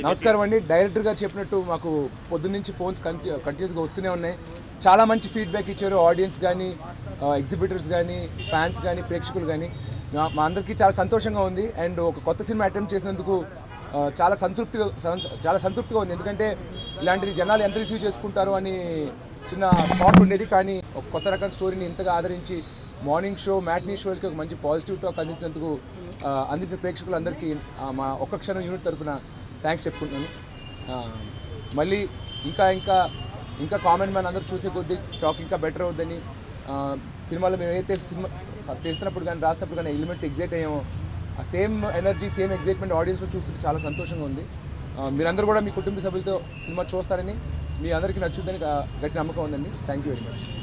నమస్కారం అండి. డైరెక్టర్ గారు చెప్పినట్టు మాకు పొద్దున్నుంచి ఫోన్స్ కంటిన్యూస్గా వస్తూనే ఉన్నాయి. చాలా మంచి ఫీడ్బ్యాక్ ఇచ్చారు ఆడియన్స్ కానీ, ఎగ్జిబిటర్స్ కానీ, ఫ్యాన్స్ కానీ, ప్రేక్షకులు కానీ. మా అందరికీ చాలా సంతోషంగా ఉంది. అండ్ ఒక కొత్త సినిమా అటెంప్ట్ చేసినందుకు చాలా సంతృప్తిగా ఉంది. ఎందుకంటే ఇలాంటిది జనాలు ఎంత రిసీవ్ చేసుకుంటారు అని చిన్న థాట్ ఉండేది. కానీ ఒక కొత్త రకం స్టోరీని ఇంతగా ఆదరించి మార్నింగ్ షో, మ్యాట్నీ షోలకి ఒక మంచి పాజిటివ్ టాక్ అందించినందుకు అందించిన ప్రేక్షకులందరికీ మా ఒక్క క్షణం యూనిట్ తరపున థ్యాంక్స్ చెప్పుకుంటున్నాను. మళ్ళీ ఇంకా కామెంట్ మ్యాన్ అందరూ చూసే కొద్దీ టాక్ ఇంకా బెటర్ అవుద్దని, సినిమాలో మేము ఏదైతే సినిమా చేస్తున్నప్పుడు కానీ రాసినప్పుడు కానీ ఎలిమెంట్స్ ఎగ్జైట్ అయ్యామో ఆ సేమ్ ఎనర్జీ, సేమ్ ఎగ్జైట్మెంట్ ఆడియన్స్లో చూస్తుంటే చాలా సంతోషంగా ఉంది. మీరందరూ కూడా మీ కుటుంబ సభ్యులతో సినిమా చూస్తారని, మీ అందరికీ నచ్చుద్దని గట్టి నమ్మకం ఉందండి. Thank you very much.